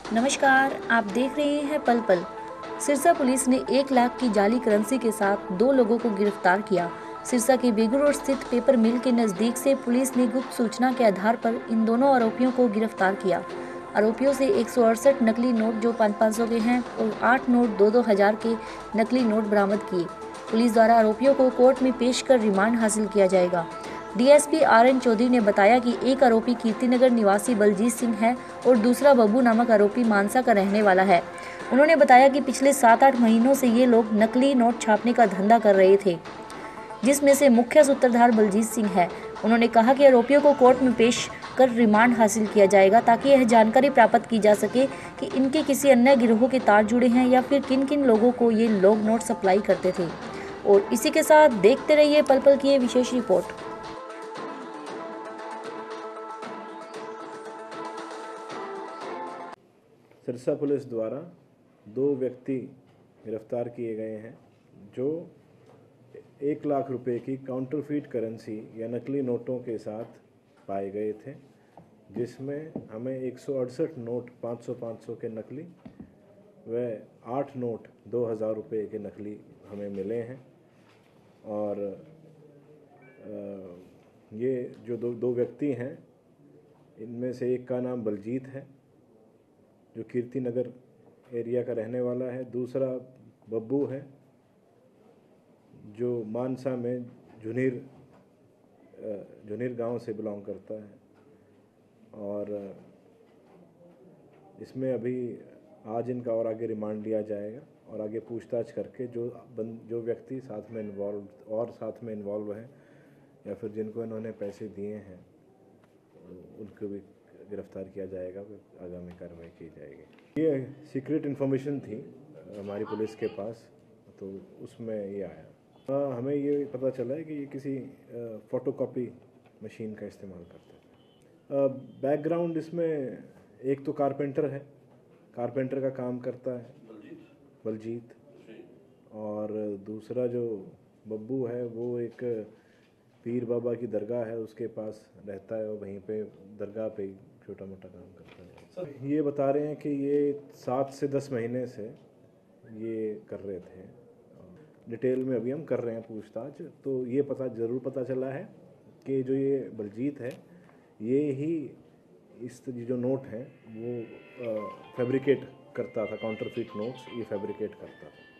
नमस्कार, आप देख रहे हैं पल पल। सिरसा पुलिस ने 1 लाख की जाली करेंसी के साथ 2 लोगों को गिरफ्तार किया। सिरसा के बेगू रोड स्थित पेपर मिल के नजदीक से पुलिस ने गुप्त सूचना के आधार पर इन दोनों आरोपियों को गिरफ्तार किया। आरोपियों से 168 नकली नोट जो 500-500 के हैं और 8 नोट 2-2 हजार के नकली नोट बरामद किए। पुलिस द्वारा आरोपियों को कोर्ट में पेश कर रिमांड हासिल किया जाएगा। DSP RN. चौधरी ने बताया कि एक आरोपी कीर्तिनगर निवासी बलजीत सिंह है और दूसरा बब्बू नामक आरोपी मानसा का रहने वाला है। उन्होंने बताया कि पिछले 7-8 महीनों से ये लोग नकली नोट छापने का धंधा कर रहे थे, जिसमें से मुख्य सूत्रधार बलजीत सिंह है। उन्होंने कहा कि आरोपियों को कोर्ट में पेश कर रिमांड हासिल किया जाएगा ताकि यह जानकारी प्राप्त की जा सके कि इनके किसी अन्य गिरोह के तार जुड़े हैं या फिर किन किन लोगों को ये लोग नोट सप्लाई करते थे। और इसी के साथ देखते रहिए पल पल की ये विशेष रिपोर्ट। सिरसा पुलिस द्वारा 2 व्यक्ति गिरफ्तार किए गए हैं जो 1 लाख रुपए की काउंटरफीट करेंसी या नकली नोटों के साथ पाए गए थे, जिसमें हमें 168 नोट 500-500 के नकली व 8 नोट 2000 रुपये के नकली हमें मिले हैं। और ये जो दो व्यक्ति हैं, इनमें से एक का नाम बलजीत है जो कीर्तिनगर एरिया का रहने वाला है, दूसरा बब्बू है जो मानसा में झुनीर गांव से बिलोंग करता है। और इसमें अभी आज इनका और आगे रिमांड लिया जाएगा और आगे पूछताछ करके जो व्यक्ति साथ में इन्वॉल्व हैं या फिर जिनको इन्होंने पैसे दिए हैं उनको भी गिरफ्तार किया जाएगा, आगामी कार्रवाई की जाएगी। ये सीक्रेट इन्फॉर्मेशन थी हमारी पुलिस के पास, तो उसमें ये आया। हमें ये पता चला है कि ये किसी फोटोकॉपी मशीन का इस्तेमाल करते थे। बैकग्राउंड इसमें एक तो कारपेंटर है, कारपेंटर का काम करता है बलजीत, और दूसरा जो बब्बू है वो एक पीर बाबा की दरगाह है उसके पास रहता है और वहीं पे दरगाह पे छोटा मोटा काम करता है। सर ये बता रहे हैं कि ये 7 से 10 महीने से ये कर रहे थे। डिटेल में अभी हम कर रहे हैं पूछताछ, तो ये ज़रूर पता चला है कि जो ये बलजीत है ये ही इस जो नोट हैं वो फैब्रिकेट करता था, काउंटरफीट नोट्स ये फैब्रिकेट करता था।